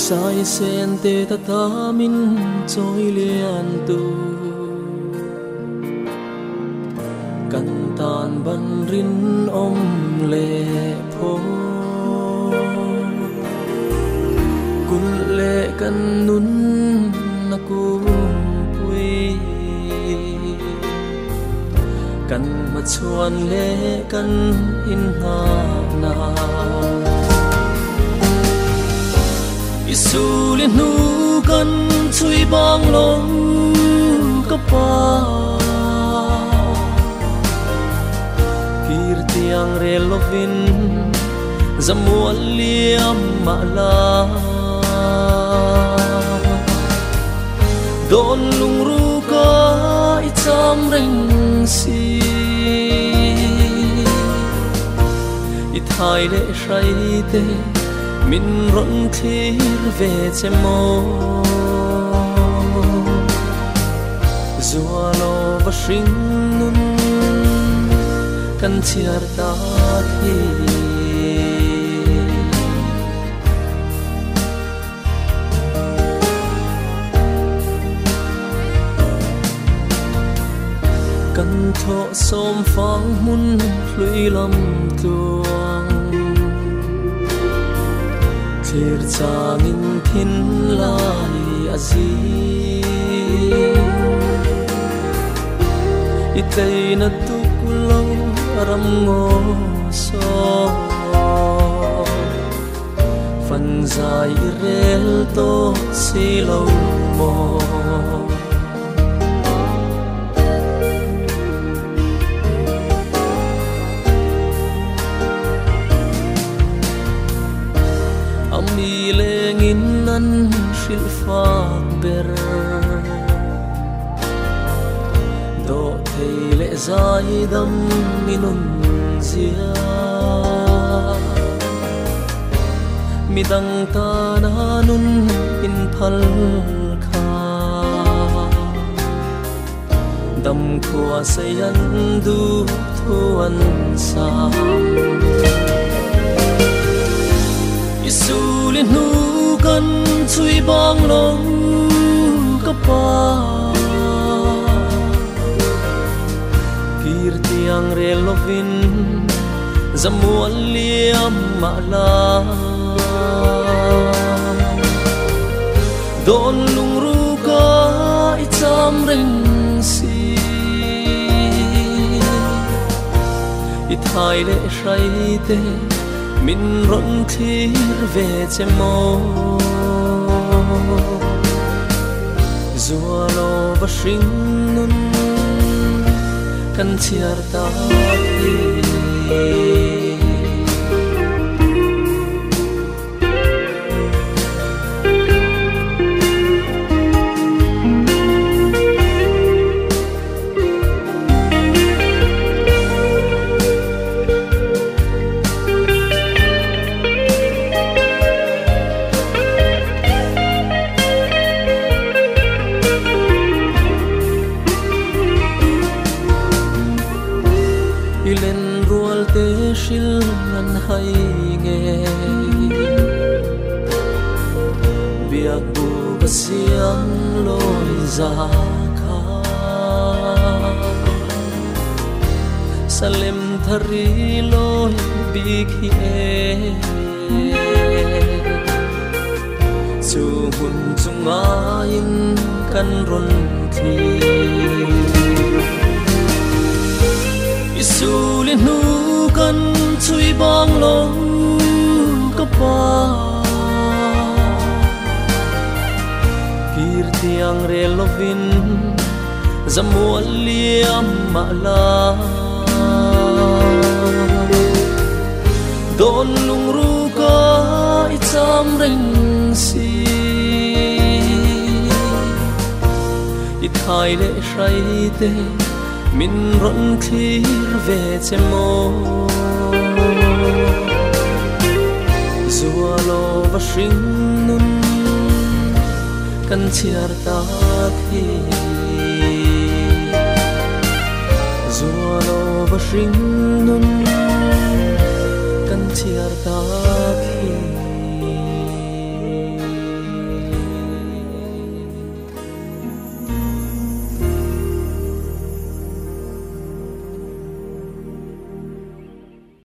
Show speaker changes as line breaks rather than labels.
sai sen te ta ta min choi lian tu kan tan ban rin om le pho kun le kan nun na ku pui kan ma chuan le kan in na na isulin nu kan chui bang long ka pa kir tiang relovin zamual liam ma la don lung ru ka icham reng si ithai le shai te min ron thir ve che mo zualo va shing nun kan chiar ta thi kan tho som phang mun hlui lam tuang thir changin thin lai azi itei na tu kulo ram ngo so fan zai rel to si lo mo ami lengin nan shil fa ber do thei le zai dam minun zia midang ta na nun in phal kha dam khua sayan du thuan sa isulin nu kan chui bang long ka pa kir tiang relovin zamual liam ma la don lung ru ka icham reng si ithai le shai te min ron thir ve che mo zualo va shing nun kan chiar ta thi ilen rual te shil nan hai nge biak bu basiang loi za kha salem thari loi bikhi e chu hun chunga in kan ron thi isulin nu kan chui bang long ka pa kir tiang relovin zamual liam ma la don lung ru ka icham reng si ithai le shai te min ron thir ve che mo zualo va shing nun kan chiar ta thi zualo va shing nun kan chiar ta